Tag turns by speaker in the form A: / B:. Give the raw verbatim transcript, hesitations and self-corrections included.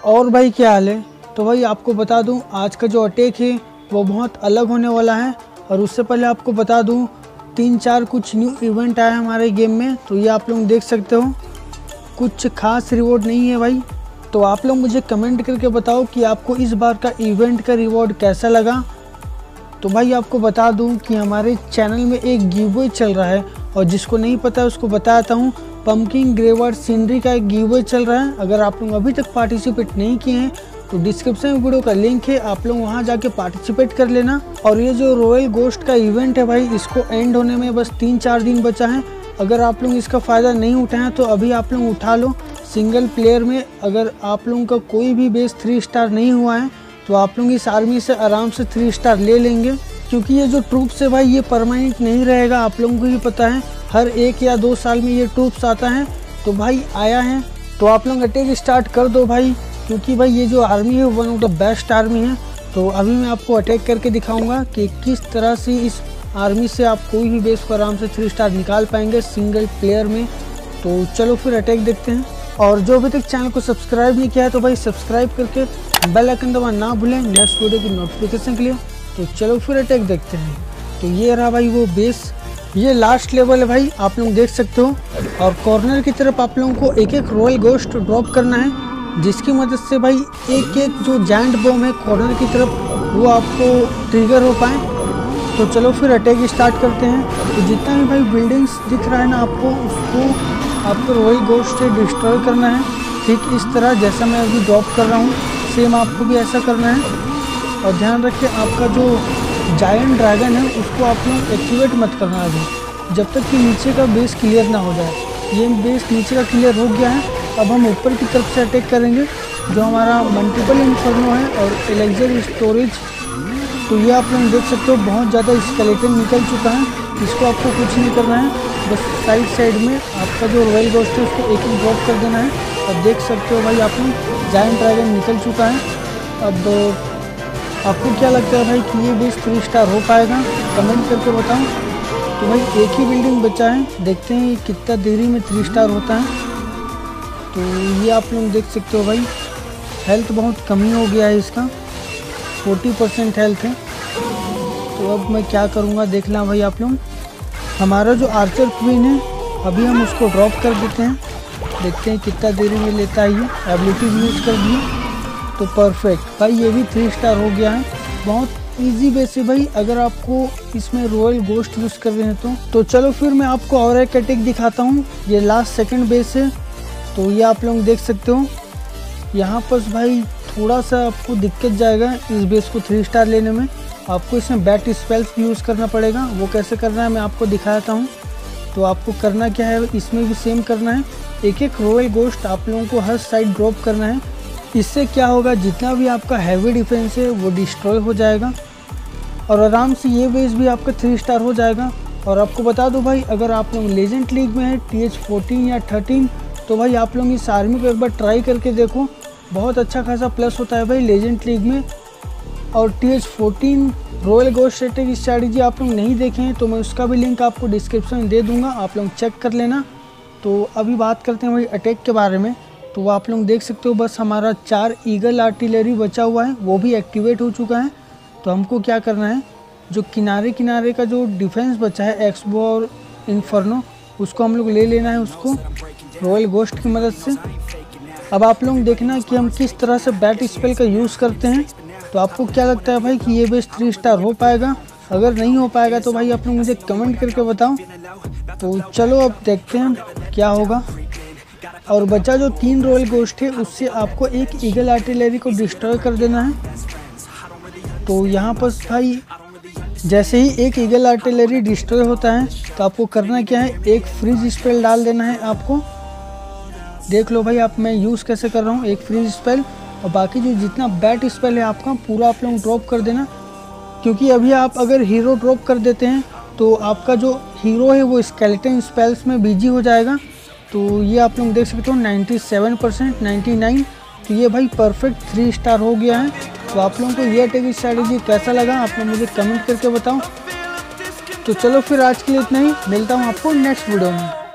A: और भाई क्या हाल है। तो भाई आपको बता दूं आज का जो अटैक है वो बहुत अलग होने वाला है। और उससे पहले आपको बता दूं तीन चार कुछ न्यू इवेंट आया हमारे गेम में, तो ये आप लोग देख सकते हो। कुछ खास रिवॉर्ड नहीं है भाई, तो आप लोग मुझे कमेंट करके बताओ कि आपको इस बार का इवेंट का रिवॉर्ड कैसा लगा। तो भाई आपको बता दूं कि हमारे चैनल में एक गिवअवे चल रहा है, और जिसको नहीं पता है उसको बताता हूँ। पंपकिन ग्रेवर सीनरी का एक गिवअवे चल रहा है। अगर आप लोग अभी तक पार्टिसिपेट नहीं किए हैं तो डिस्क्रिप्शन में वीडियो का लिंक है, आप लोग वहां जाके पार्टिसिपेट कर लेना। और ये जो रॉयल गोस्ट का इवेंट है भाई, इसको एंड होने में बस तीन चार दिन बचा है। अगर आप लोग इसका फ़ायदा नहीं उठाएं तो अभी आप लोग उठा लो। सिंगल प्लेयर में अगर आप लोगों का कोई भी बेस थ्री स्टार नहीं हुआ है तो आप लोग इस आर्मी से आराम से थ्री स्टार ले लेंगे, क्योंकि ये जो ट्रूप्स है भाई ये परमानेंट नहीं रहेगा। आप लोगों को ही पता है हर एक या दो साल में ये ट्रूप्स आता है। तो भाई आया है तो आप लोग अटैक स्टार्ट कर दो भाई, क्योंकि भाई ये जो आर्मी है one of the best army है। तो अभी मैं आपको अटैक करके दिखाऊंगा कि किस तरह से इस आर्मी से आप कोई भी बेस को आराम से थ्री स्टार निकाल पाएंगे सिंगल प्लेयर में। तो चलो फिर अटैक देखते हैं। और जो अभी तक चैनल को सब्सक्राइब नहीं किया है तो भाई सब्सक्राइब करके बेल आइकन दबाना ना भूलें नेक्स्ट वीडियो की नोटिफिकेशन के लिए। तो चलो फिर अटैक देखते हैं। तो ये रहा भाई वो बेस, ये लास्ट लेवल है भाई, आप लोग देख सकते हो। और कॉर्नर की तरफ आप लोगों को एक एक रॉयल गोस्ट ड्रॉप करना है, जिसकी मदद से भाई एक एक जो जायंट बॉम्ब है कॉर्नर की तरफ वो आपको ट्रिगर हो पाए। तो चलो फिर अटैक स्टार्ट करते हैं। तो जितना भी भाई बिल्डिंग्स दिख रहा है ना आपको, उसको आपको रॉयल गोस्ट से डिस्ट्रॉय करना है, ठीक इस तरह जैसा मैं अभी ड्रॉप कर रहा हूँ सेम आपको भी ऐसा करना है। और ध्यान रखिए आपका जो जायंट ड्रैगन है उसको आप लोग एक्टिवेट मत करना अभी, जब तक कि नीचे का बेस क्लियर ना हो जाए। ये बेस नीचे का क्लियर हो गया है, अब हम ऊपर की तरफ से अटैक करेंगे जो हमारा मल्टीपल इन्फर्नो है और एलेक्जर स्टोरेज। तो ये आप लोग देख सकते हो बहुत ज़्यादा स्केलेटन निकल चुका है, इसको आपको कुछ नहीं करना है, बस साइड साइड में आपका जो रॉयल गोस्ट है उसको एक एक ड्रॉप कर देना है। और देख सकते हो भाई आप लोग जायंट ड्रैगन निकल चुका है। अब आपको क्या लगता है भाई कि ये बेस थ्री स्टार हो पाएगा, कमेंट करके बताओ। तो भाई एक ही बिल्डिंग बचा है, देखते हैं कितना देरी में थ्री स्टार होता है। तो ये आप लोग देख सकते हो भाई हेल्थ बहुत कमी हो गया है, इसका चालीस परसेंट हेल्थ है। तो अब मैं क्या करूँगा देखना भाई आप लोग। हमारा जो आर्चर क्वीन है अभी हम उसको ड्रॉप कर देते हैं, देखते हैं कितना देरी में लेता है। ये एबिलिटी यूज़ कर दी तो परफेक्ट भाई, ये भी थ्री स्टार हो गया है। बहुत इजी बेस है भाई अगर आपको इसमें रॉयल गोस्ट यूज़ कर रहे हैं तो। तो चलो फिर मैं आपको और एक अटैक दिखाता हूँ। ये लास्ट सेकंड बेस है, तो ये आप लोग देख सकते हो। यहाँ पर भाई थोड़ा सा आपको दिक्कत जाएगा इस बेस को थ्री स्टार लेने में, आपको इसमें बैट स्पेल्स यूज़ करना पड़ेगा। वो कैसे करना है मैं आपको दिखाता हूँ। तो आपको करना क्या है, इसमें भी सेम करना है, एक एक रॉयल गोस्ट आप लोगों को हर साइड ड्रॉप करना है। इससे क्या होगा, जितना भी आपका हैवी डिफेंस है वो डिस्ट्रॉय हो जाएगा और आराम से ये बेस भी आपका थ्री स्टार हो जाएगा। और आपको बता दो भाई अगर आप लोग लेजेंड लीग में है टी एच फोर्टीन या थर्टीन, तो भाई आप लोग इस आर्मी को एक बार ट्राई करके देखो, बहुत अच्छा खासा प्लस होता है भाई लेजेंड लीग में। और T H fourteen royal ghost strategy strategy आप लोग नहीं देखे हैं तो मैं उसका भी लिंक आपको डिस्क्रिप्शन में दे दूंगा, आप लोग चेक कर लेना। तो अभी बात करते हैं भाई अटैक के बारे में। तो वो आप लोग देख सकते हो बस हमारा चार ईगल आर्टिलरी बचा हुआ है, वो भी एक्टिवेट हो चुका है। तो हमको क्या करना है, जो किनारे किनारे का जो डिफेंस बचा है एक्सबो और इन्फर्नो, उसको हम लोग ले लेना है उसको रॉयल गोस्ट की मदद से। अब आप लोग देखना कि हम किस तरह से बैट स्पेल का यूज़ करते हैं। तो आपको क्या लगता है भाई कि ये बेस थ्री स्टार हो पाएगा? अगर नहीं हो पाएगा तो भाई आप लोग मुझे कमेंट करके बताओ। तो चलो अब देखते हैं क्या होगा। और बचा जो तीन रॉयल गोस्ट है उससे आपको एक ईगल आर्टिलरी को डिस्ट्रॉय कर देना है। तो यहाँ पर भाई जैसे ही एक ईगल आर्टिलरी डिस्ट्रॉय होता है तो आपको करना क्या है, एक फ्रीज स्पेल डाल देना है आपको। देख लो भाई आप मैं यूज़ कैसे कर रहा हूँ, एक फ्रीज स्पेल। और बाकी जो जितना बैट स्पेल है आपका पूरा आप लोग ड्रॉप कर देना, क्योंकि अभी आप अगर हीरो ड्रॉप कर देते हैं तो आपका जो हीरो है वो स्केलेटन स्पेल्स में बिजी हो जाएगा। तो ये आप लोग देख सकते हो सत्तानवे परसेंट निन्यानवे। तो ये भाई परफेक्ट थ्री स्टार हो गया है। तो आप लोगों को ये अटैक स्ट्रैटेजी कैसा लगा आप लोग मुझे कमेंट करके बताओ। तो चलो फिर आज के लिए इतना ही, मिलता हूँ आपको नेक्स्ट वीडियो में।